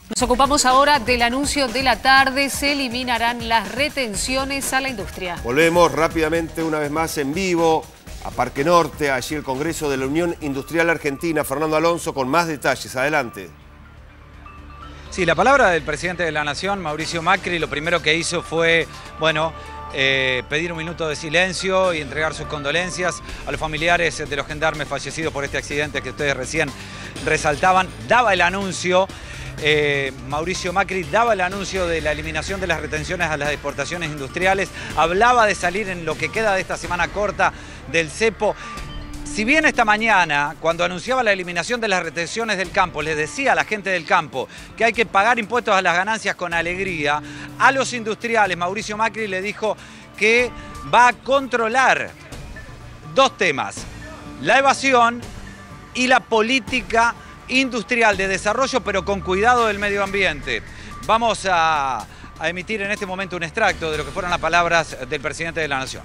Nos ocupamos ahora del anuncio de la tarde. Se eliminarán las retenciones a la industria. Volvemos rápidamente una vez más en vivo a Parque Norte, allí el Congreso de la Unión Industrial Argentina. Fernando Alonso con más detalles. Adelante. Sí, la palabra del presidente de la Nación, Mauricio Macri, lo primero que hizo fue, pedir un minuto de silencio y entregar sus condolencias a los familiares de los gendarmes fallecidos por este accidente que ustedes recién resaltaban. Daba el anuncio, Mauricio Macri daba el anuncio de la eliminación de las retenciones a las exportaciones industriales. Hablaba de salir en lo que queda de esta semana corta del cepo. Si bien esta mañana, cuando anunciaba la eliminación de las retenciones del campo, les decía a la gente del campo que hay que pagar impuestos a las ganancias con alegría, a los industriales Mauricio Macri le dijo que va a controlar dos temas: la evasión y la política industrial de desarrollo, pero con cuidado del medio ambiente. Vamos a emitir en este momento un extracto de lo que fueron las palabras del presidente de la Nación.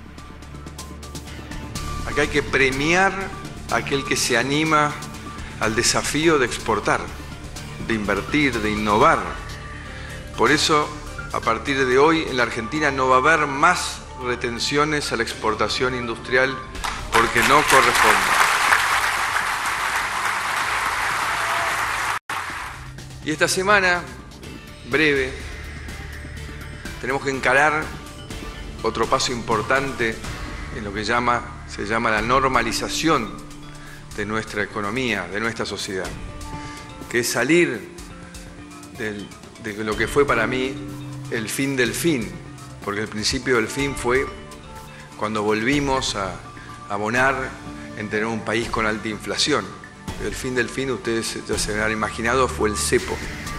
Acá hay que premiar a aquel que se anima al desafío de exportar, de invertir, de innovar. Por eso, a partir de hoy, en la Argentina no va a haber más retenciones a la exportación industrial porque no corresponde. Y esta semana, breve, tenemos que encarar otro paso importante en lo que se llama la normalización de nuestra economía, de nuestra sociedad, que es salir de lo que fue para mí el fin del fin, porque el principio del fin fue cuando volvimos a abonar en tener un país con alta inflación. El fin del fin, ustedes ya se han imaginado, fue el cepo.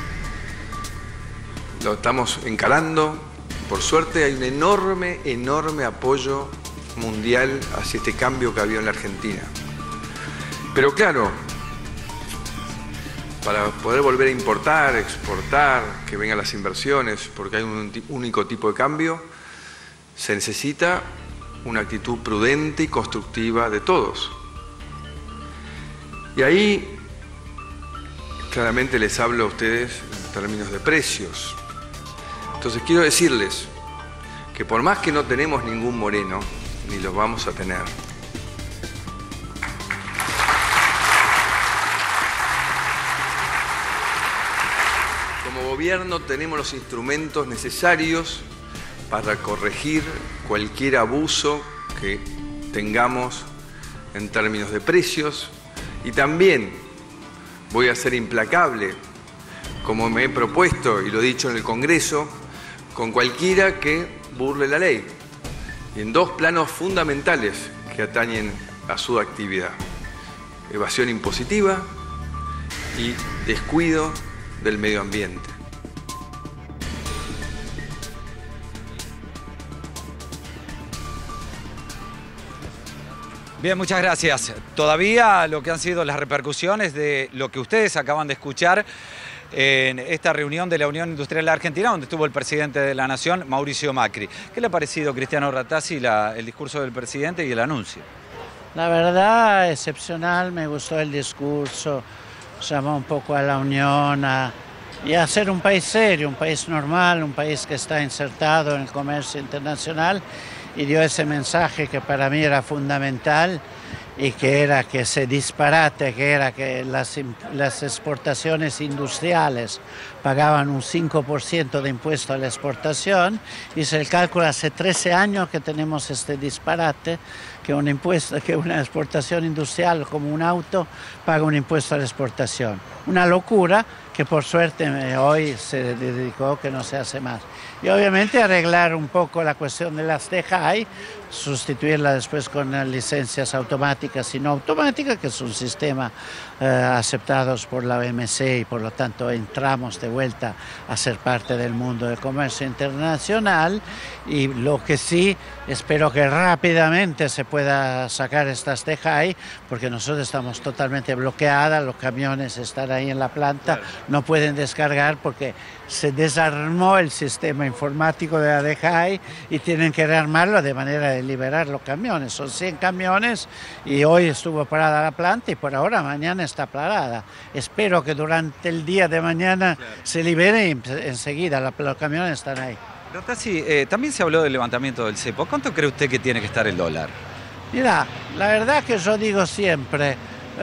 Lo estamos encarando. Por suerte hay un enorme apoyo mundial hacia este cambio que había en la Argentina. Pero claro, para poder volver a importar, exportar, que vengan las inversiones, porque hay un único tipo de cambio, se necesita una actitud prudente y constructiva de todos. Y ahí claramente les hablo a ustedes en términos de precios. Entonces quiero decirles que por más que no tenemos ningún moreno, ni los vamos a tener, como gobierno tenemos los instrumentos necesarios para corregir cualquier abuso que tengamos en términos de precios, y también voy a ser implacable, como me he propuesto y lo he dicho en el Congreso, con cualquiera que burle la ley, y en dos planos fundamentales que atañen a su actividad: evasión impositiva y descuido del medio ambiente. Bien, muchas gracias. Todavía lo que han sido las repercusiones de lo que ustedes acaban de escuchar en esta reunión de la Unión Industrial Argentina, donde estuvo el presidente de la Nación, Mauricio Macri. ¿Qué le ha parecido, Cristiano Rattasi, el discurso del presidente y el anuncio? La verdad, excepcional, me gustó el discurso, llamó un poco a la Unión a ser un país serio, un país normal, un país que está insertado en el comercio internacional, y dio ese mensaje que para mí era fundamental, y que era que ese disparate, que era que las exportaciones industriales pagaban un 5% de impuesto a la exportación. Hice el cálculo, hace 13 años que tenemos este disparate, que una exportación industrial como un auto paga un impuesto a la exportación. Una locura que por suerte hoy se dedicó que no se hace más. Y obviamente arreglar un poco la cuestión de las TEJAI, sustituirla después con licencias automáticas y no automáticas, que es un sistema aceptado por la OMC, y por lo tanto entramos de vuelta a ser parte del mundo del comercio internacional. Y lo que sí espero que rápidamente se pueda pueda sacar estas DJI, porque nosotros estamos totalmente bloqueadas, los camiones están ahí en la planta, no pueden descargar porque se desarmó el sistema informático de la DJI y tienen que rearmarlo de manera de liberar los camiones. Son 100 camiones y hoy estuvo parada la planta y por ahora mañana está parada. Espero que durante el día de mañana se libere y enseguida los camiones están ahí. Rattasi, también se habló del levantamiento del cepo. ¿Cuánto cree usted que tiene que estar el dólar? Mira, la verdad que yo digo siempre,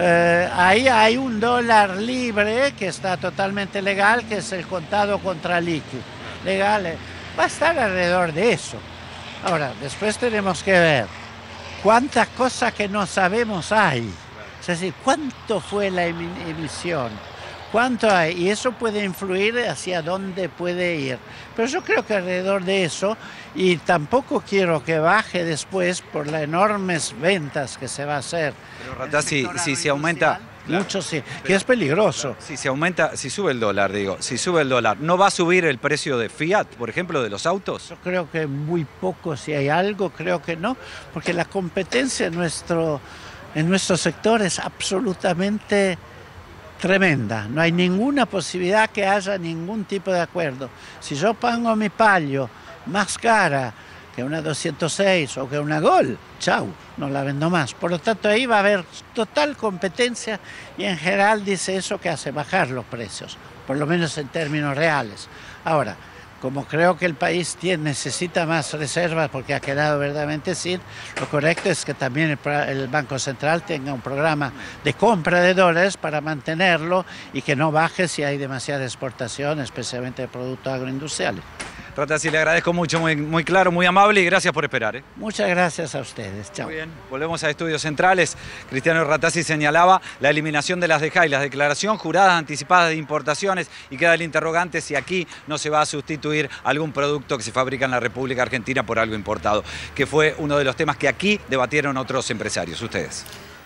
ahí hay un dólar libre que está totalmente legal, que es el contado contra líquido. Legal, va a estar alrededor de eso. Ahora, después tenemos que ver cuántas cosas que no sabemos hay. Es decir, cuánto fue la emisión, cuánto hay, y eso puede influir hacia dónde puede ir. Pero yo creo que alrededor de eso, y tampoco quiero que baje después por las enormes ventas que se va a hacer. Pero Rattasi, si se aumenta... Mucho sí, que es peligroso. Si se aumenta, si sube el dólar, si sube el dólar, ¿no va a subir el precio de Fiat, por ejemplo, de los autos? Yo creo que muy poco, si hay algo, creo que no, porque la competencia en nuestro sector es absolutamente tremenda. No hay ninguna posibilidad que haya ningún tipo de acuerdo. Si yo pongo mi Palio más cara que una 206 o que una Gol, chau, no la vendo más. Por lo tanto, ahí va a haber total competencia y en general dice eso que hace bajar los precios, por lo menos en términos reales. Ahora, como creo que el país necesita más reservas porque ha quedado verdaderamente sin, lo correcto es que también el Banco Central tenga un programa de compra de dólares para mantenerlo y que no baje si hay demasiada exportación, especialmente de productos agroindustriales. Rattasi, le agradezco mucho, muy claro, muy amable y gracias por esperar. Muchas gracias a ustedes. Chao. Muy bien, volvemos a Estudios Centrales. Cristiano Rattasi señalaba la eliminación de las DJI, las declaraciones juradas anticipadas de importaciones, y queda el interrogante si aquí no se va a sustituir algún producto que se fabrica en la República Argentina por algo importado, que fue uno de los temas que aquí debatieron otros empresarios. Ustedes.